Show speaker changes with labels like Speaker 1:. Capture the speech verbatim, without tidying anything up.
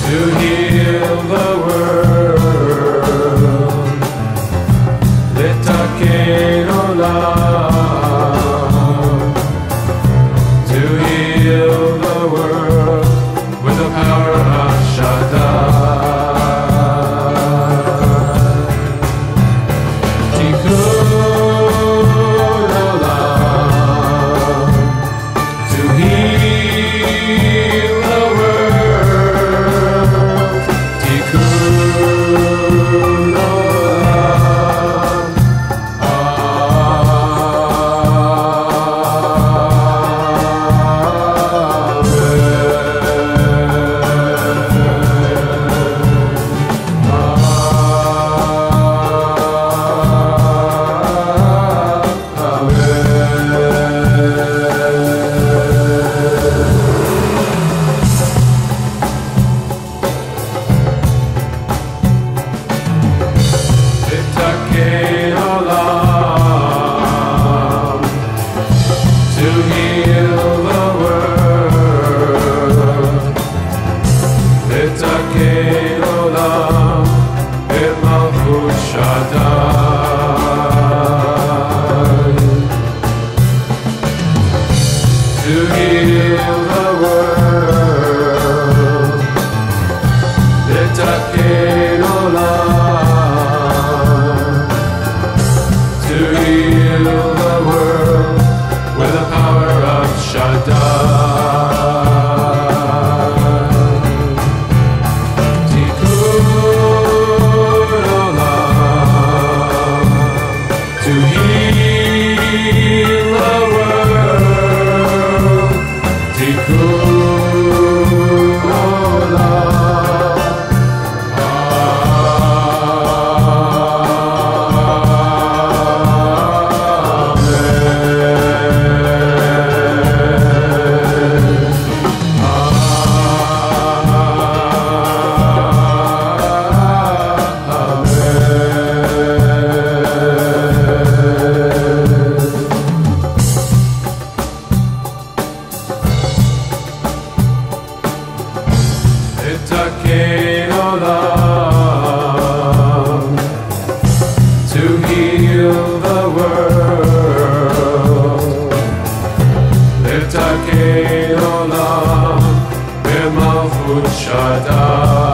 Speaker 1: to heal the world. Litakein olam, to heal the world with the power of Shaddai. Tikkun olam, to heal the world. Tikkun olam. Litakein olam, to heal the world. Litakein olam, b'malchut Shaddai, to heal the world. Litakein olam, to heal the world with the power of Shaddai. Tikkun olam, to heal the world. Tikkun olam. Litakein olam, to heal the world. Litakein olam, b'malchut Shaddai.